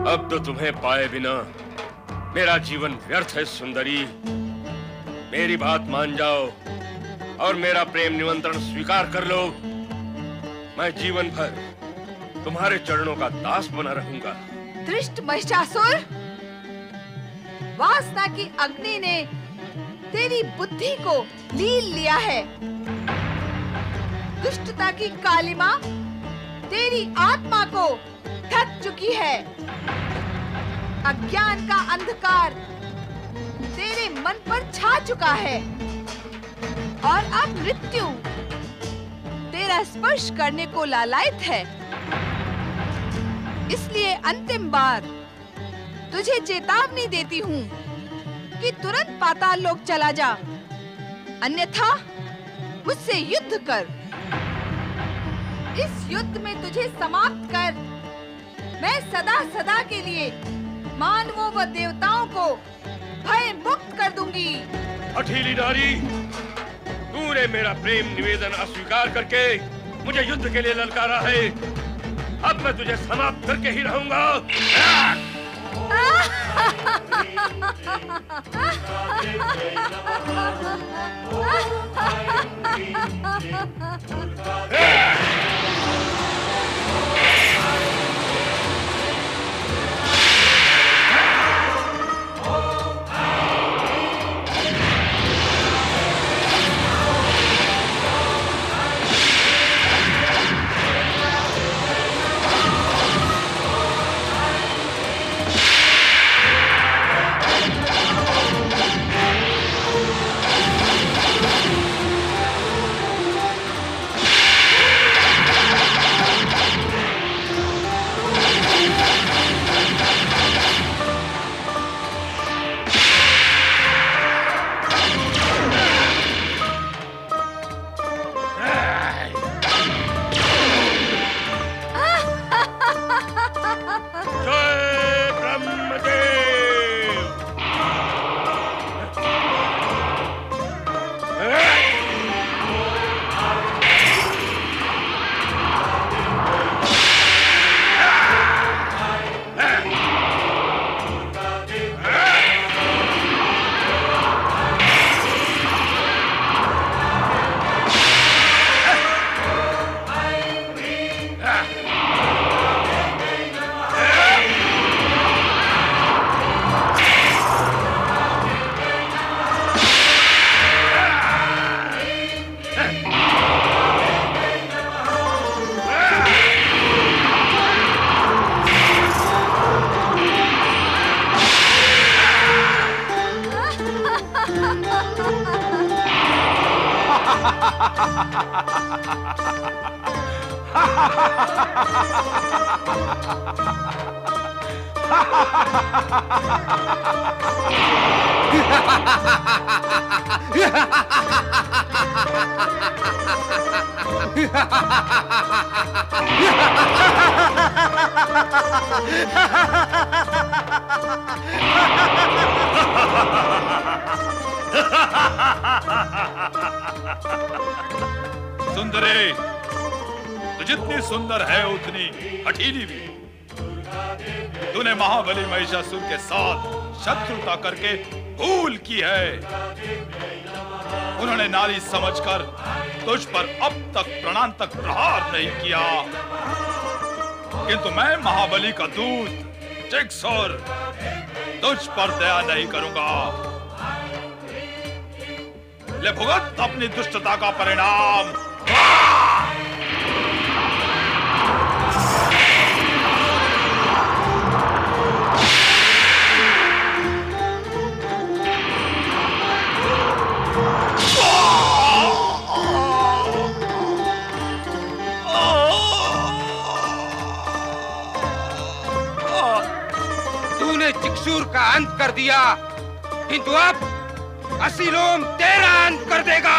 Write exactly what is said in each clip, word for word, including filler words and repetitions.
अब तो तुम्हें पाए बिना मेरा जीवन व्यर्थ है सुंदरी। मेरी बात मान जाओ और मेरा प्रेम निमंत्रण स्वीकार कर लो। मैं जीवन भर तुम्हारे चरणों का दास बना रहूंगा। दुष्ट महिषासुर, वासना की अग्नि ने तेरी बुद्धि को लील लिया है। दुष्टता की कालिमा तेरी आत्मा को ढक चुकी है। अज्ञान का अंधकार तेरे मन पर छा चुका है और अब मृत्यु तेरा स्पर्श करने को लालायित है। इसलिए अंतिम बार तुझे चेतावनी देती हूँ कि तुरंत पाताल लोक चला जा, अन्यथा मुझसे युद्ध कर। इस युद्ध में तुझे समाप्त कर मैं सदा सदा के लिए मानवों व देवताओं को भय मुक्त कर दूंगी। हठीली नारी, तूने मेरा प्रेम निवेदन अस्वीकार करके मुझे युद्ध के लिए ललकारा है। अब मैं तुझे समाप्त करके ही रहूंगा। सुंदरी, तू जितनी सुंदर है उतनी हठीली भी। तूने महाबली महिषासुर के साथ शत्रुता करके भूल की है। उन्होंने नारी समझकर तुझ पर अब तक प्राणांतक प्रहार नहीं किया, किंतु मैं महाबली का दूत जिक्सुर तुझ पर दया नहीं करूंगा। ले भुगत अपनी दुष्टता का परिणाम। तूने जिक्सुर का अंत कर दिया, किंतु अब असीलोम तेरा अंत कर देगा।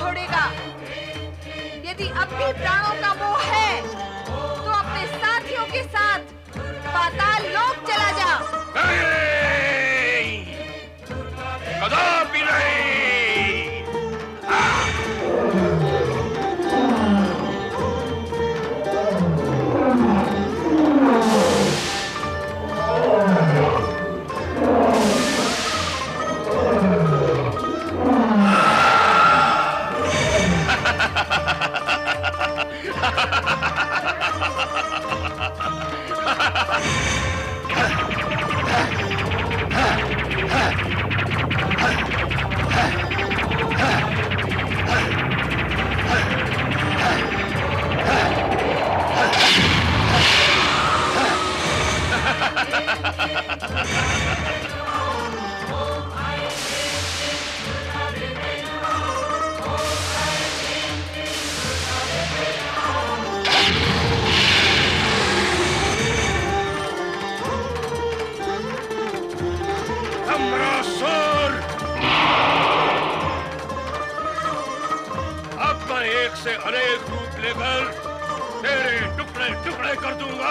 छोड़ेगा। यदि अब भी प्राणों का मोह है तो अपने साथियों के साथ पाताल लोक चला जा। नहीं, कदापि नहीं। से अनेक रूप लेकर तेरे टुकड़े टुकड़े कर दूंगा।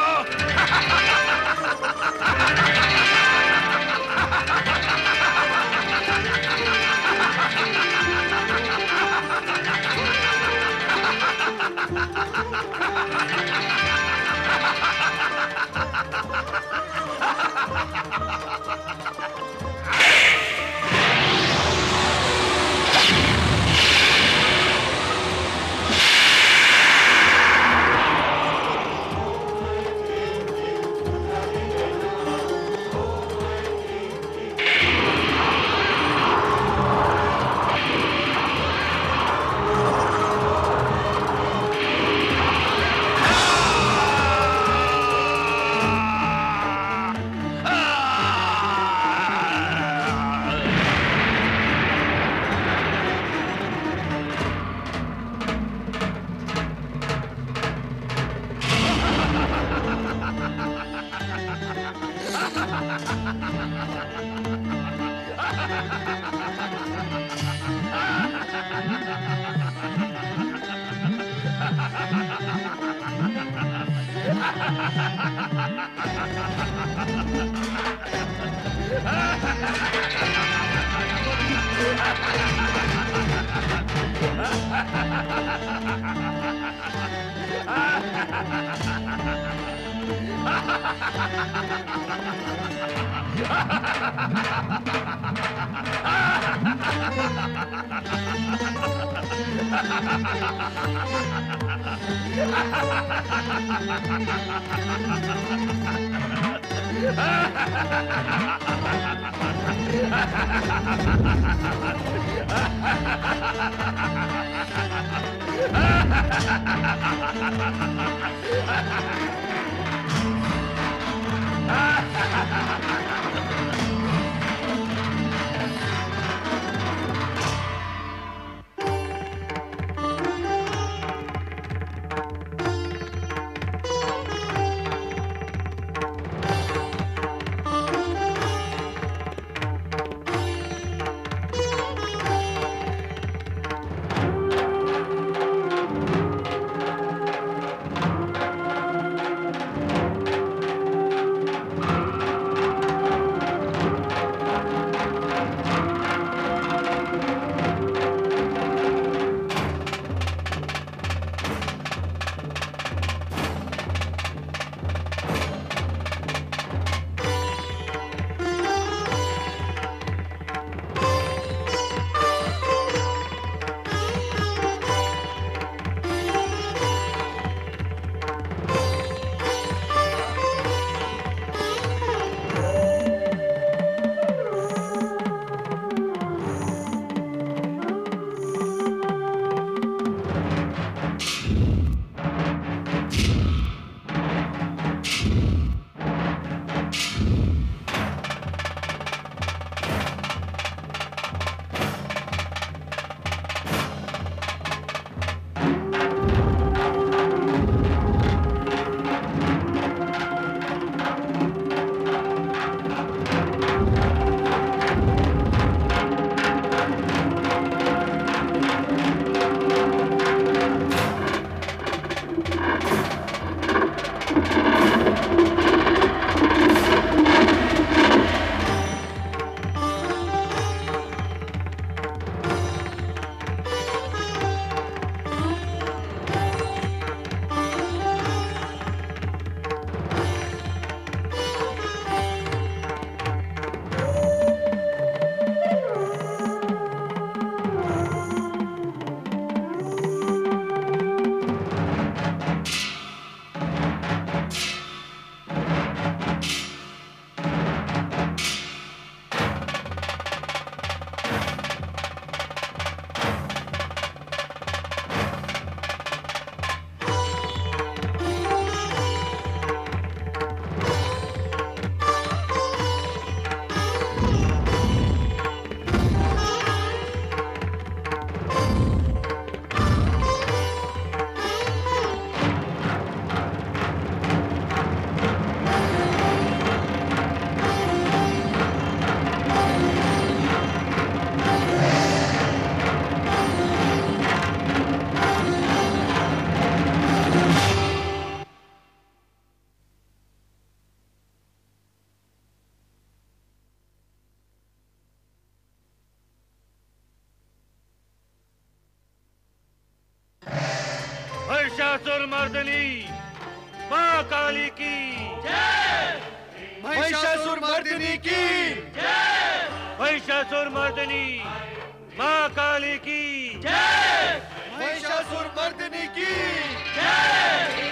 महिषासुर मर्दिनी माँ काली की जय। महिषासुर मर्दिनी की जय। महिषासुर मर्दिनी माँ काली की जय। महिषासुर मर्दिनी की जय।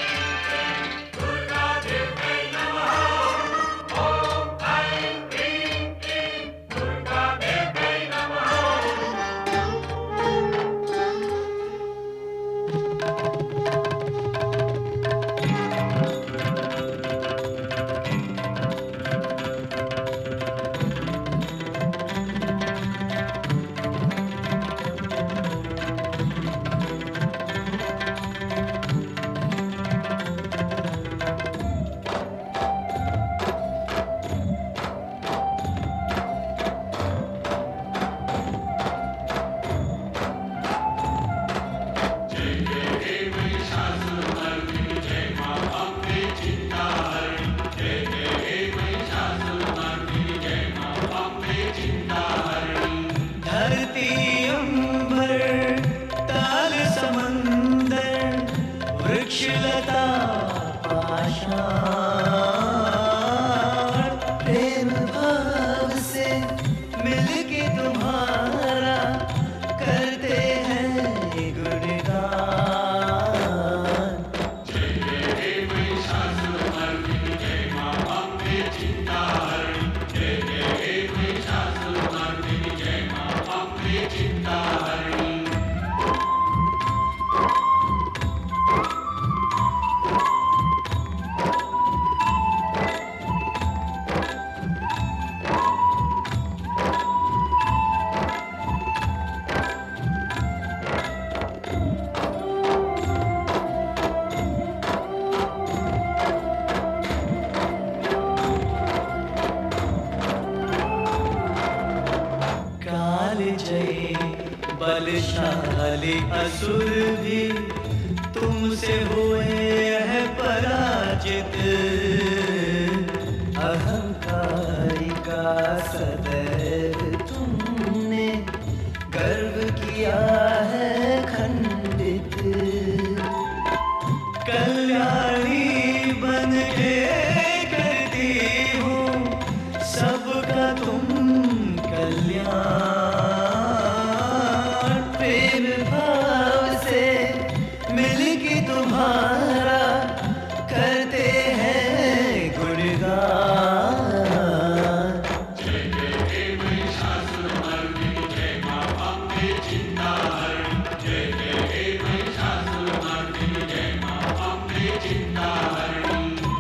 बलशाली असुर भी तुमसे हुए हैं पराजित। अहंकारी का सदैव तुमने गर्व किया है खंडित। कल्याणी बन के करती हूँ सबका तुम कल्याण। प्रेम भाव से मिलके तुम्हारा करते हैं गुणगान। जय जय महिषासुर मर्दिनी जय मां अम्बे चिंताहरणी। जय जय महिषासुर मर्दिनी जय मां अम्बे चिंताहरणी।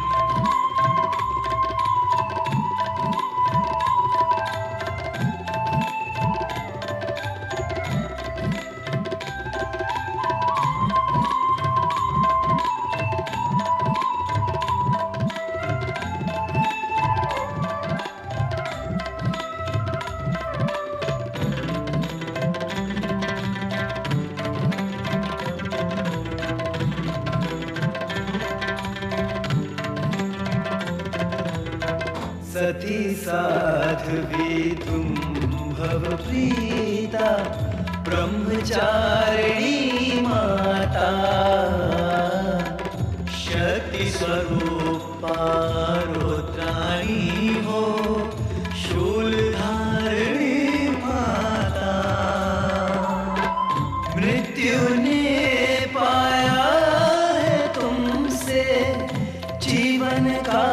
सती साध्वी तुम भव प्रीता ब्रह्मचारिणी माता। शक्ति स्वरूपा रुद्राणी हो शूलधारिणी माता। मृत्यु ने पाया है तुमसे जीवन का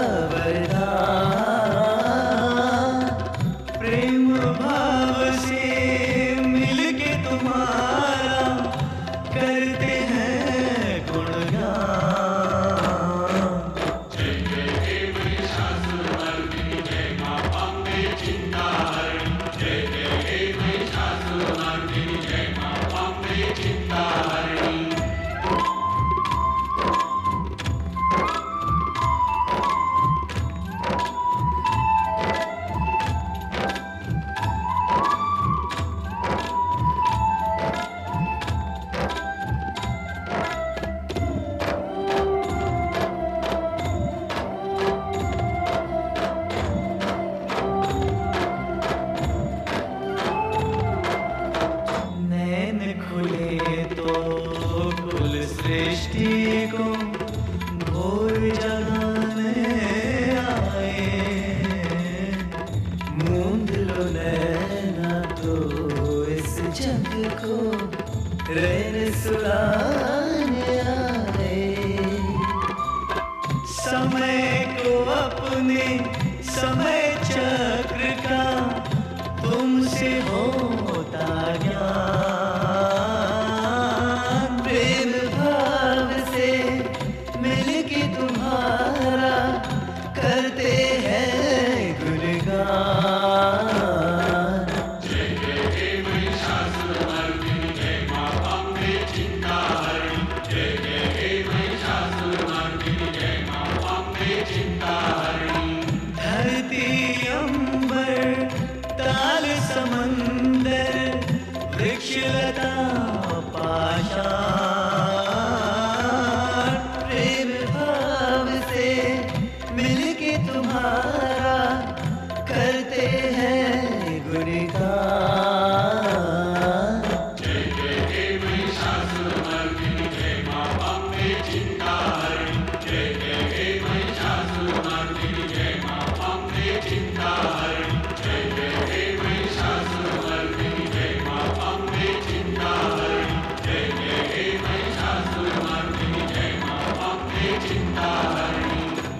वरदान। प्रेम भाव से मिलके तुम्हारा करते हैं गुणगान। जय जय को रैन सुलाने आए। समय को अपने समय चक्र का तुमसे होता ज्ञान। प्रेम भाव से मिलके तुम्हारा करते हैं गुणगान। धरती अंबर ताल समंदर वृक्ष लता पाषाण। प्रेम भाव से मिलके तुम्हारा करते हैं गुणगान। जय जय हे महिषासुरमर्दिनी जय मां अम्बे चिंताहरणी। जय जय हे महिषासुरमर्दिनी जय मां अम्बे चिंताहरणी। जय जय हे महिषासुरमर्दिनी जय मां अम्बे चिंताहरणी। जय जय हे महिषासुरमर्दिनी जय मां अम्बे चिंताहरणी।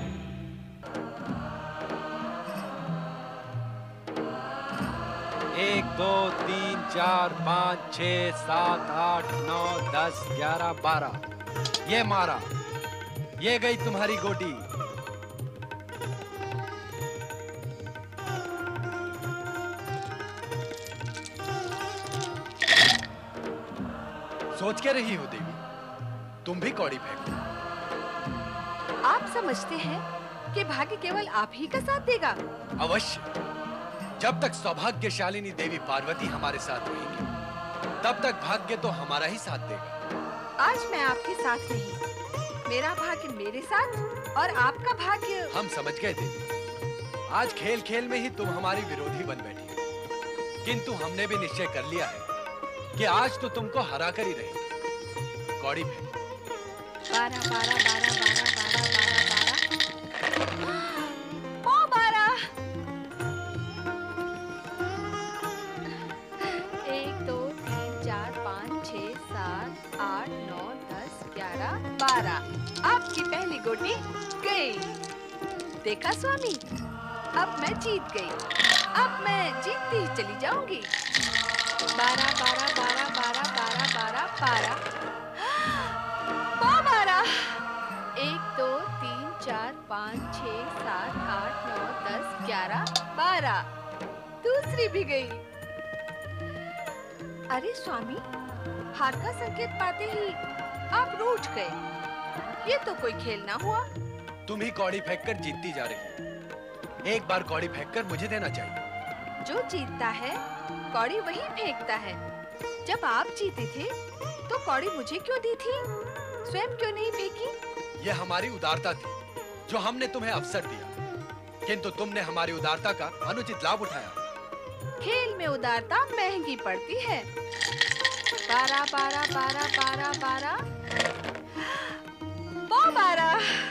एक दो तीन चार पाँच छः सात आठ नौ दस ग्यारह बारह। ये मारा, ये गई तुम्हारी गोटी। सोच के रही हो देवी, तुम भी कौड़ी फेंको। आप समझते हैं कि भाग्य केवल आप ही का साथ देगा? अवश्य, जब तक सौभाग्यशालिनी देवी पार्वती हमारे साथ रहेंगी तब तक भाग्य तो हमारा ही साथ देगा। आज मैं आपके साथ नहीं, मेरा भाग्य मेरे साथ और आपका भाग्य। हम समझ गए देवी, आज खेल खेल में ही तुम हमारी विरोधी बन बैठी हो। किंतु हमने भी निश्चय कर लिया है कि आज तो तुमको हरा कर ही रहेंगे। कौड़ी फेंको। बारह बारह बारह बारह बारह बारह बारह पौ बारह। एक दो तीन चार पाँच छः सात आठ नौ दस ग्यारह बारह। आपकी पहली गोटी गई। देखा स्वामी, अब मैं जीत गई। अब मैं जीतती ही चली जाऊंगी। बारह बारह बारह बारह बारह बारह बारह बारह। एक दो तीन चार पाँच छः सात आठ नौ दस ग्यारह बारह। दूसरी भी गई। अरे स्वामी, हार का संकेत पाते ही आप रूठ गए। ये तो कोई खेल ना हुआ। तुम ही कौड़ी फेंककर जीतती जा रही हो। एक बार कौड़ी फेंककर मुझे देना चाहिए। जो जीतता है कौड़ी वही फेंकता है। जब आप जीते थे तो कौड़ी मुझे क्यों दी थी? स्वयं क्यों नहीं फेंकी? यह हमारी उदारता थी जो हमने तुम्हें अवसर दिया, किंतु तुमने हमारी उदारता का अनुचित लाभ उठाया। खेल में उदारता महंगी पड़ती है। बारह बारह बारह बारह बारह बारह।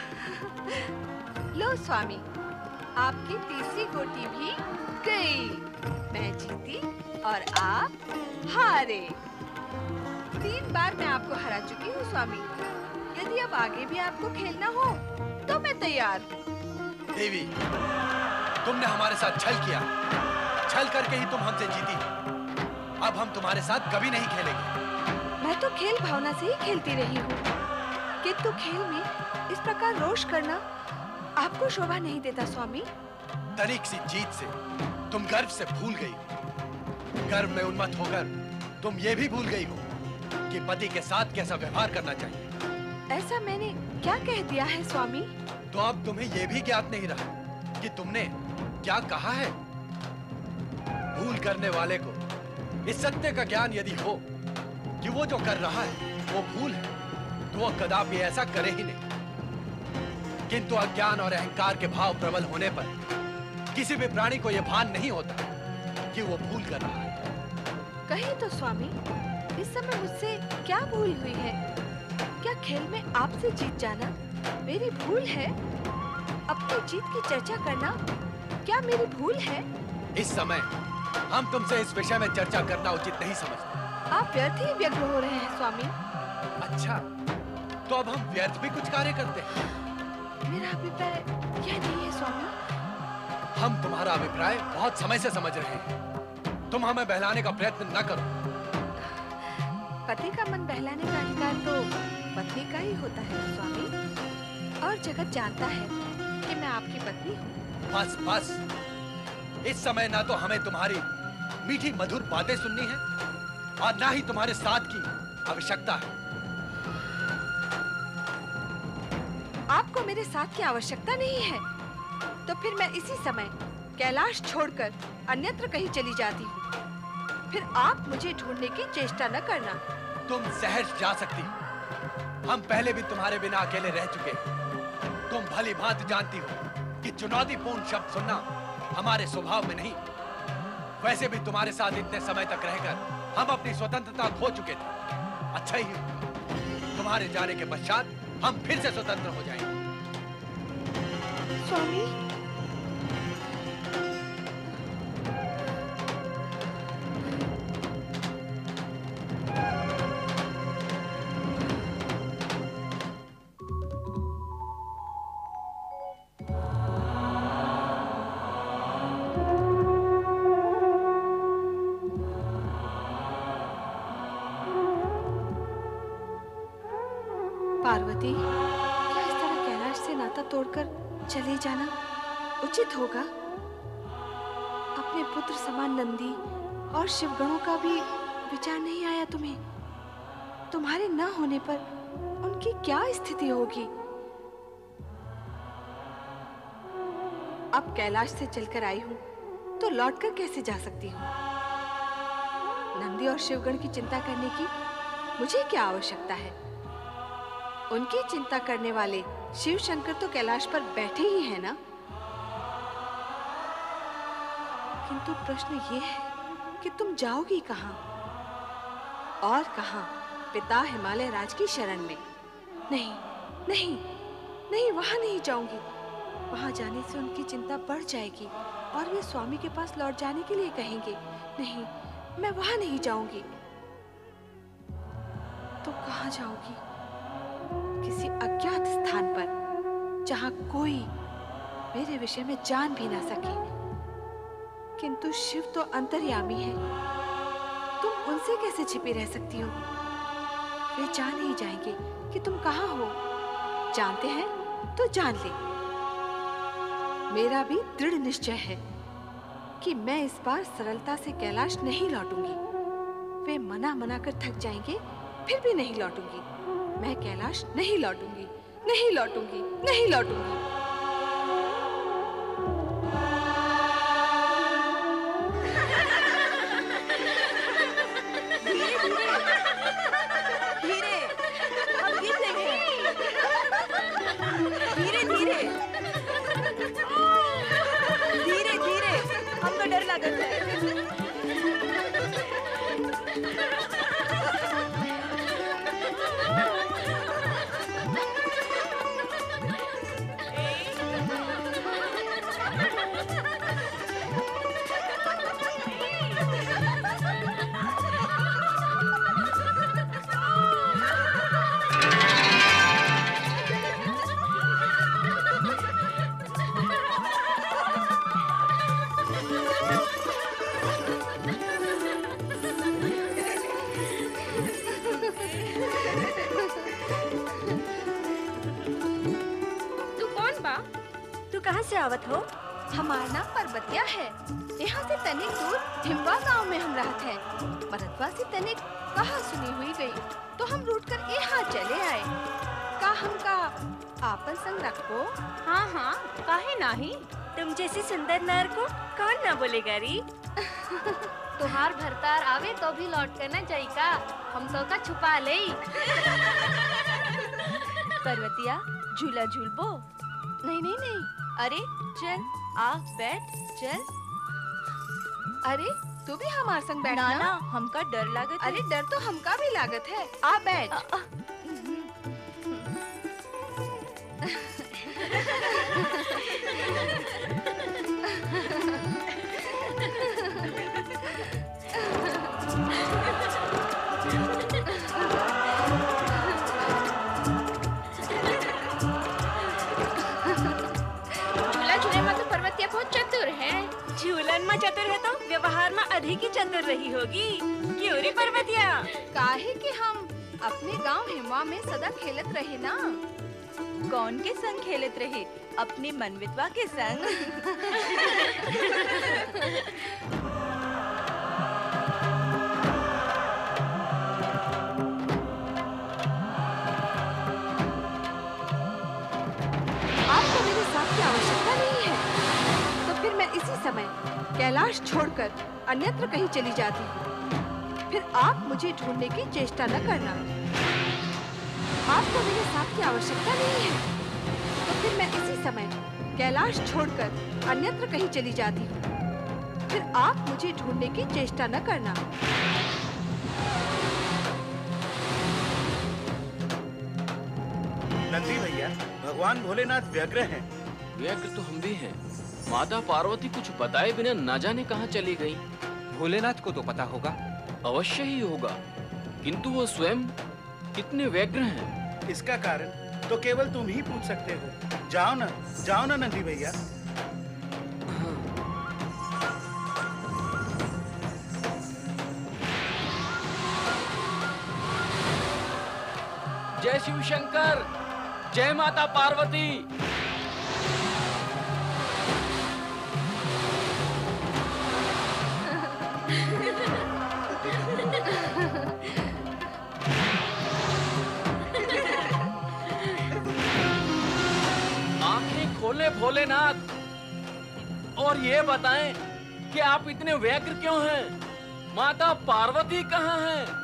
लो स्वामी, आपकी तीसरी गोटी भी गई। मैं जीती और आप हारे। तीन बार मैं आपको हरा चुकी हूँ स्वामी। यदि अब आगे भी आपको खेलना हो तो मैं तैयार हूँ। देवी, तुमने हमारे साथ छल किया। छल करके ही तुम हमसे जीती। अब हम तुम्हारे साथ कभी नहीं खेलेंगे। मैं तो खेल भावना से ही खेलती रही हूँ, किंतु खेल में इस प्रकार रोष करना आपको शोभा नहीं देता स्वामी। तनिक सी जीत से तुम गर्व से भूल गई हो। गर्व में उन्मत्त होकर तुम ये भी भूल गई हो कि पति के साथ कैसा व्यवहार करना चाहिए। ऐसा मैंने क्या कह दिया है स्वामी? तो अब तुम्हें ये भी ज्ञात नहीं रहा कि तुमने क्या कहा है। भूल करने वाले को इस सत्य का ज्ञान यदि हो कि वो जो कर रहा है वो भूल है, तो वो कदापि ऐसा करे ही नहीं। किंतु अज्ञान और अहंकार के भाव प्रबल होने पर किसी भी प्राणी को यह भान नहीं होता कि वो भूल कर रहा है। कहीं तो स्वामी, इस समय मुझसे क्या भूल हुई है? क्या खेल में आपसे जीत जाना मेरी भूल है? अपनी जीत की चर्चा करना क्या मेरी भूल है? इस समय हम तुमसे इस विषय में चर्चा करना उचित नहीं समझते। आप व्यर्थ ही व्यग्र हो रहे हैं स्वामी। अच्छा, तो अब हम व्यर्थ भी कुछ कार्य करते हैं। मेरा अभिप्राय यह नहीं है स्वामी। हम तुम्हारा अभिप्राय बहुत समय से समझ रहे हैं। तुम हमें बहलाने का प्रयत्न न करो। पति का मन बहलाने का अधिकार तो पत्नी का ही होता है स्वामी, और जगत जानता है कि मैं आपकी पत्नी हूँ। बस बस, इस समय ना तो हमें तुम्हारी मीठी मधुर बातें सुननी है और ना ही तुम्हारे साथ की आवश्यकता है। आपको मेरे साथ की आवश्यकता नहीं है, तो फिर मैं इसी समय कैलाश छोड़कर अन्यत्र कहीं चली जाती हूँ। फिर आप मुझे ढूंढने की चेष्टा न करना। तुम सहज जा सकती हो। हम पहले भी तुम्हारे बिना अकेले रह चुके। तुम भली भांति जानती हो कि चुनौतीपूर्ण शब्द सुनना हमारे स्वभाव में नहीं। वैसे भी तुम्हारे साथ इतने समय तक रहकर हम अपनी स्वतंत्रता खो चुके थे। अच्छा ही तुम्हारे जाने के पश्चात हम फिर से स्वतंत्र हो जाएंगे। स्वामी, पार्वती, क्या इस तरह कैलाश से नाता तोड़कर चले जाना उचित होगा? अपने पुत्र समान नंदी और शिवगणों का भी विचार नहीं आया तुम्हें? तुम्हारे न होने पर उनकी क्या स्थिति होगी? अब कैलाश से चलकर आई हूँ तो लौटकर कैसे जा सकती हूँ? नंदी और शिवगण की चिंता करने की मुझे क्या आवश्यकता है? उनकी चिंता करने वाले शिव शंकर तो कैलाश पर बैठे ही हैं ना। किंतु प्रश्न ये है कि तुम जाओगी कहाँ और कहाँ? पिता हिमालय राज की शरण में। नहीं नहीं नहीं, वहां नहीं जाऊंगी। वहां जाने से उनकी चिंता बढ़ जाएगी और वे स्वामी के पास लौट जाने के लिए कहेंगे। नहीं, मैं वहां नहीं जाऊंगी। तो कहाँ जाओगी? किसी अज्ञात स्थान पर, जहां कोई मेरे विषय में जान भी ना सके। किंतु शिव तो अंतर्यामी है, तुम उनसे कैसे छिपी रह सकती हो? वे जान ही जाएंगे कि तुम कहाँ हो। जानते हैं तो जान ले। मेरा भी दृढ़ निश्चय है कि मैं इस बार सरलता से कैलाश नहीं लौटूंगी। वे मना मना कर थक जाएंगे, फिर भी नहीं लौटूंगी। मैं कैलाश नहीं लौटूंगी, नहीं लौटूंगी, नहीं लौटूंगी। धीरे, हम गिर देंगे। धीरे धीरे, धीरे धीरे, हमको डर लगता है। कहाँ से आवत हो? हमारा नाम पर्वतिया है। यहाँ से तनिक दूर हिमवा गांव में हम रहते हैं। मरदवा से तनिक कहा सुनी हुई गई तो हम रूट कर यहाँ चले आए। का हमका आपन संग रखो? हाँ हाँ, काहे नाही। तुम जैसी सुंदर नार को कौन ना बोलेगा री। तुहार भरतार आवे तो भी लौट कर न जाई का, हम तो का छुपा ले। पर्वतिया, झूला झूलबो? नहीं नहीं नहीं। अरे चल, आ बैठ चल। अरे तू भी हमारे संग बैठना। ना ना, हमका डर लागत है। अरे डर तो हमका भी लागत है। आ बैठ। आ, आ, मन में चतुर है तो व्यवहार में अधिक ही चतुर रही होगी। क्यों रे पर्वतिया? काहे कि हम अपने गांव हिमा में सदा खेलत रहे ना। कौन के संग खेलत रहे? अपने मनवितवा के संग। आपको मेरे साथ की आवश्यकता नहीं है, तो फिर मैं इसी समय कैलाश छोड़कर अन्यत्र कहीं चली जाती हूँ। फिर आप मुझे ढूंढने की चेष्टा न करना। आपको मेरे साथ की आवश्यकता नहीं है, तो फिर मैं इसी समय कैलाश छोड़कर अन्यत्र कहीं चली जाती हूँ। फिर आप मुझे ढूंढने की चेष्टा न करना। नंदी भैया, भगवान भोलेनाथ व्यग्र हैं। व्यग्र तो हम भी हैं। माता पार्वती कुछ बताए बिना न जाने कहाँ चली गई। भोलेनाथ को तो पता होगा। अवश्य ही होगा, किंतु वो स्वयं कितने व्यग्र हैं। इसका कारण तो केवल तुम ही पूछ सकते हो। जाओ ना, जाओ ना नंदी भैया। जय शिव शंकर, जय माता पार्वती। आंखें खोले भोलेनाथ और ये बताएं कि आप इतने व्यग्र क्यों हैं? माता पार्वती कहाँ हैं?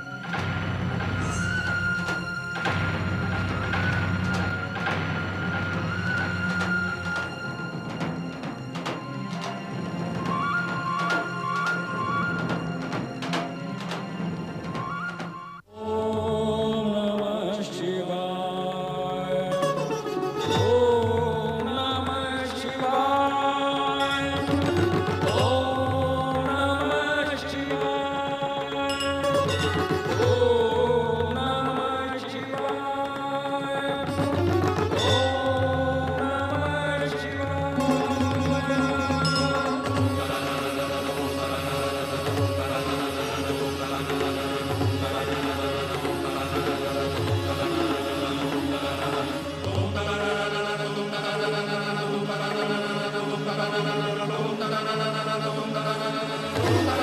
Oh,